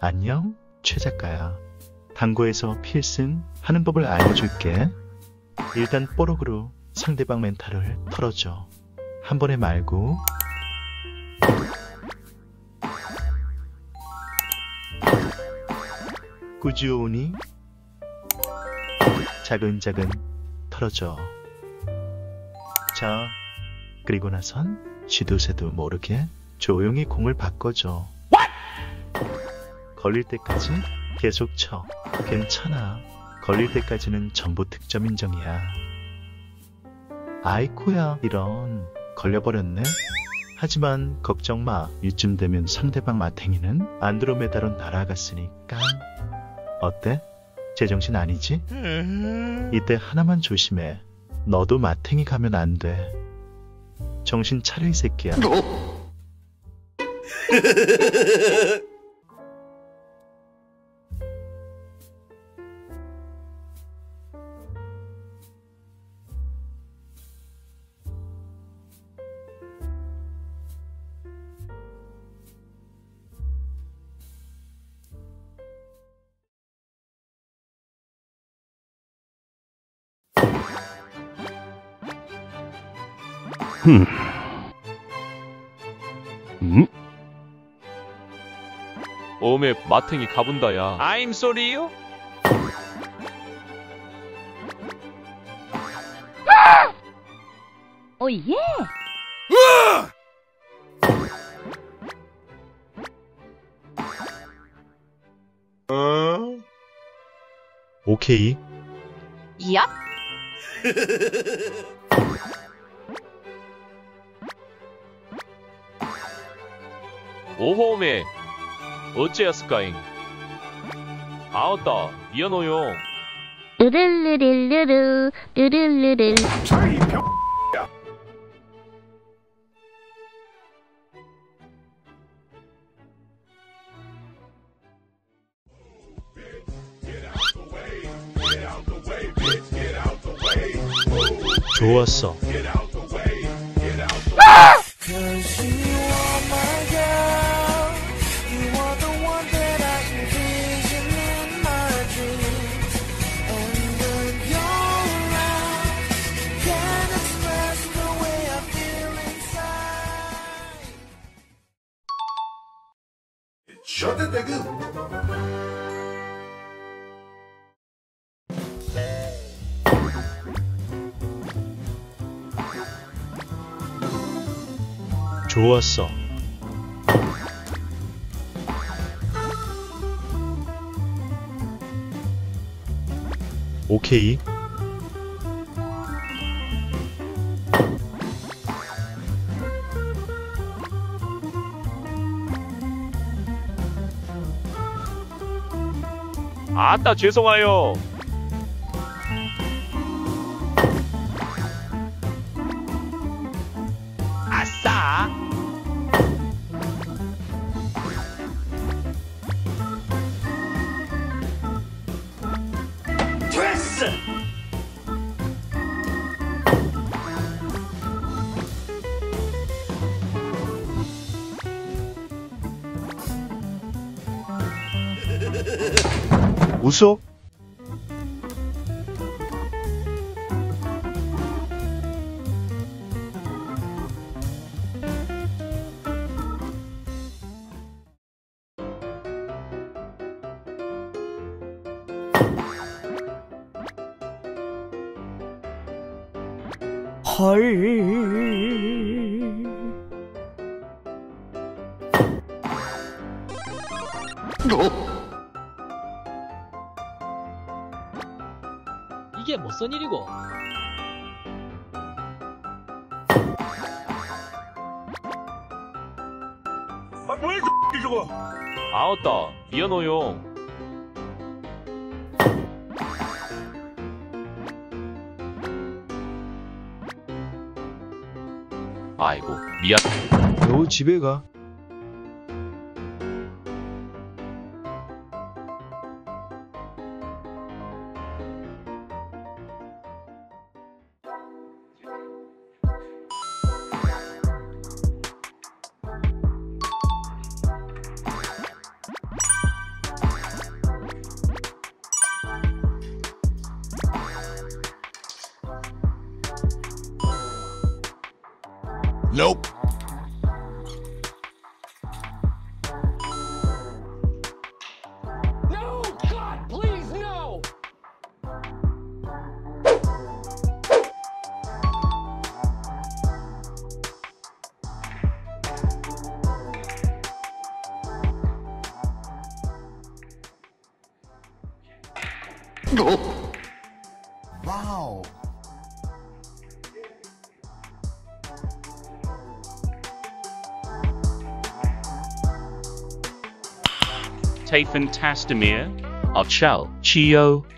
안녕, 최 작가야. 당구에서 필승 하는 법을 알려줄게. 일단 뽀록으로 상대방 멘탈을 털어줘. 한 번에 말고. 꾸준히 차근차근 털어줘. 자, 그리고 나선 시도새도 모르게 조용히 공을 바꿔줘. 걸릴 때까지 계속 쳐. 괜찮아. 걸릴 때까지는 전부 득점 인정이야. 아이코야, 이런. 걸려버렸네. 하지만 걱정 마. 이쯤 되면 상대방 마탱이는 안드로메다로 날아갔으니까. 어때? 제정신 아니지? 이때 하나만 조심해. 너도 마탱이 가면 안 돼. 정신 차려, 이 새끼야. 어메 마탱이 가본다야. I'm sorry요? 오예! 오케이. 야? 오호메 어째였을까잉. 아웃다 미안해요. 르르르르르르 르르르르. 좋았어. 좋았어. 오케이. 아따 죄송해요. 아싸! 됐어! 웃어? 이게 무슨 일이고? 뭐야 저거? 아웃다 미안해요. 아이고 미안. 너 집에 가. Nope. No! God, please, no! Wow. Tafen Tastamir, Archel, Chio,